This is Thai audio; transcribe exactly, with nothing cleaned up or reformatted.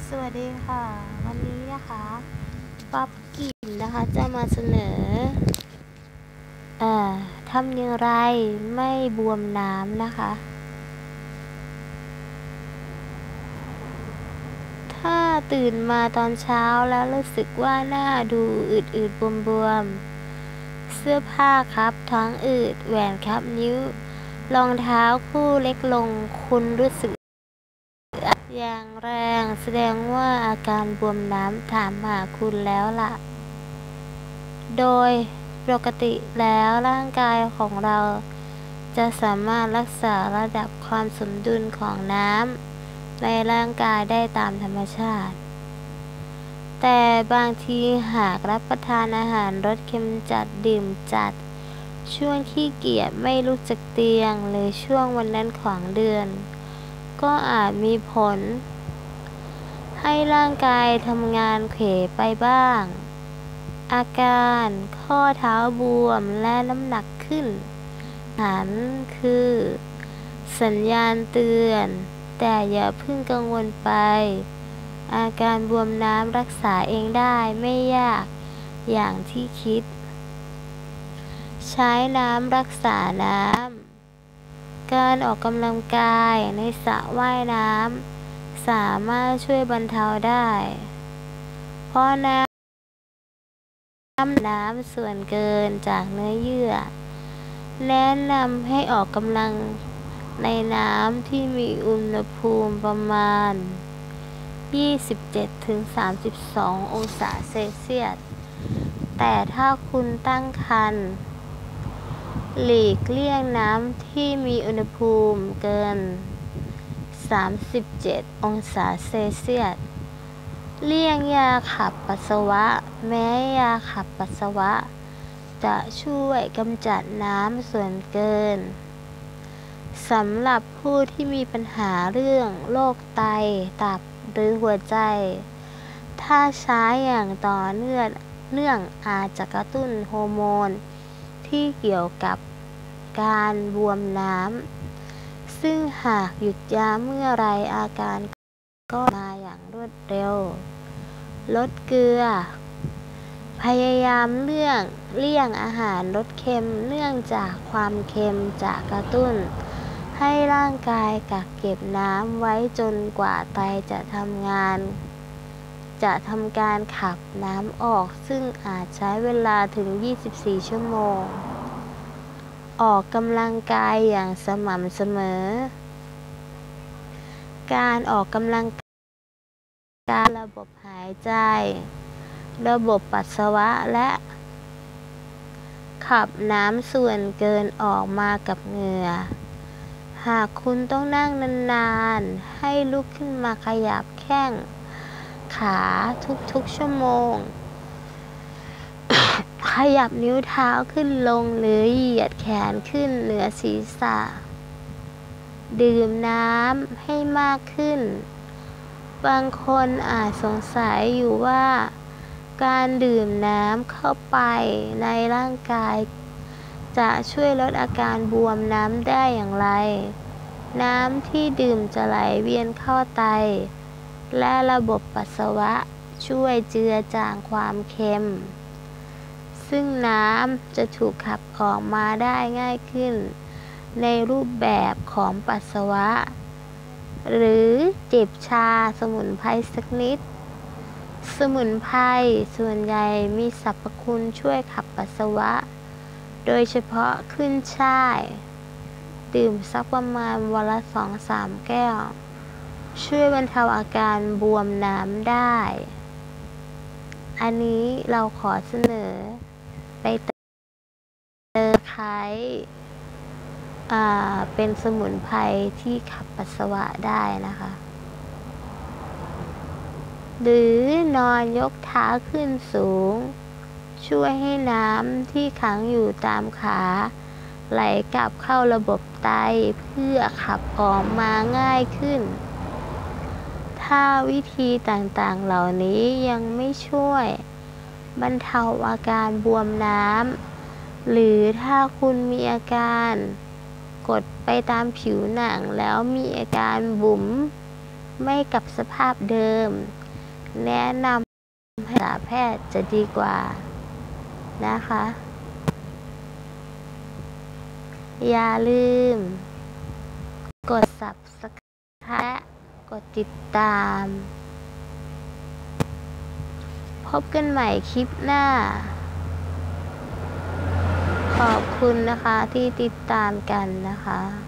สวัสดีค่ะวันนี้นะคะป๊อบกินนะคะจะมาเสนอเอ่อทำอย่างไรไม่บวมน้ำนะคะถ้าตื่นมาตอนเช้าแล้วรู้สึกว่าหน้าดูอืดๆบวมๆเสื้อผ้าครับท้องอืดแหวนครับนิ้วรองเท้าคู่เล็กลงคุณรู้สึกอย่างแรงแสดงว่าอาการบวมน้ำถามหาคุณแล้วล่ะโดยปกติแล้วร่างกายของเราจะสามารถรักษาระดับความสมดุลของน้ำในร่างกายได้ตามธรรมชาติแต่บางทีหากรับประทานอาหารรสเค็มจัดดื่มจัดช่วงขี้เกียจไม่ลุกจากเตียงหรือช่วงวันนั้นของเดือนก็อาจมีผลให้ร่างกายทำงานเขวไปบ้างอาการข้อเท้าบวมและน้ำหนักขึ้นนั้นคือสัญญาณเตือนแต่อย่าเพิ่งกังวลไปอาการบวมน้ำรักษาเองได้ไม่ยากอย่างที่คิดใช้น้ำรักษาน้ำการออกกำลังกายในสระว่ายน้ำสามารถช่วยบรรเทาได้เพราะน้ำน้ำส่วนเกินจากเนื้อเยื่อแนะนำให้ออกกำลังในน้ำที่มีอุณหภูมิประมาณ ยี่สิบเจ็ดถึงสามสิบสอง องศาเซลเซียสแต่ถ้าคุณตั้งครรภ์หลีกเลี่ยงน้ำที่มีอุณหภูมิเกิน สามสิบเจ็ด องศาเซลเซียสเลี่ยงยาขับปัสสาวะแม้ยาขับปัสสาวะจะช่วยกำจัดน้ำส่วนเกินสำหรับผู้ที่มีปัญหาเรื่องโรคไตตับหรือหัวใจถ้าใช้อย่างต่อเนื่องเนื่องอาจจะกระตุ้นฮอร์โมนที่เกี่ยวกับการบวมน้ำซึ่งหากหยุดยาเมื่อไรอาการก็มาอย่างรวดเร็วลดเกลือพยายามเลี่ยงเลี่ยงอาหารรสเค็มเนื่องจากความเค็มจะกระตุ้นให้ร่างกายกักเก็บน้ำไว้จนกว่าไตจะทำงานจะทำการขับน้ำออกซึ่งอาจใช้เวลาถึงยี่สิบสี่ชั่วโมงออกกำลังกายอย่างสม่ำเสมอการออกกำลังกายระบบหายใจระบบปัสสาวะและขับน้ำส่วนเกินออกมากับเหงื่อหากคุณต้องนั่งนานๆให้ลุกขึ้นมาขยับแข้งขาทุกๆชั่วโมง ขยับนิ้วเท้าขึ้นลงหรือเหยียดแขนขึ้นเหนือศีรษะดื่มน้ำให้มากขึ้นบางคนอาจสงสัยอยู่ว่าการดื่มน้ำเข้าไปในร่างกายจะช่วยลดอาการบวมน้ำได้อย่างไรน้ำที่ดื่มจะไหลเวียนเข้าไตและระบบปัสสาวะช่วยเจือจางความเค็มซึ่งน้ำจะถูกขับออกมาได้ง่ายขึ้นในรูปแบบของปัสสาวะหรือจิบชาสมุนไพรสักนิดสมุนไพรส่วนใหญ่มีสรรพคุณช่วยขับปัสสาวะโดยเฉพาะขึ้นช่ายดื่มสักประมาณวันละ สองถึงสาม แก้วช่วยบรรเทาอาการบวมน้ำได้อันนี้เราขอเสนอไปเติมไคร้อ่าเป็นสมุนไพรที่ขับปัสสาวะได้นะคะหรือนอนยกเท้าขึ้นสูงช่วยให้น้ำที่ขังอยู่ตามขาไหลกลับเข้าระบบไตเพื่อขับออกมาง่ายขึ้นถ้าวิธีต่างๆเหล่านี้ยังไม่ช่วยบรรเทาอาการบวมน้ำหรือถ้าคุณมีอาการกดไปตามผิวหนังแล้วมีอาการบุ๋มไม่กลับสภาพเดิมแนะนำให้ปรึกษาแพทย์จะดีกว่านะคะอย่าลืมกด ซับสไครบ์ และกดติดตามพบกันใหม่คลิปหน้าขอบคุณนะคะที่ติดตามกันนะคะ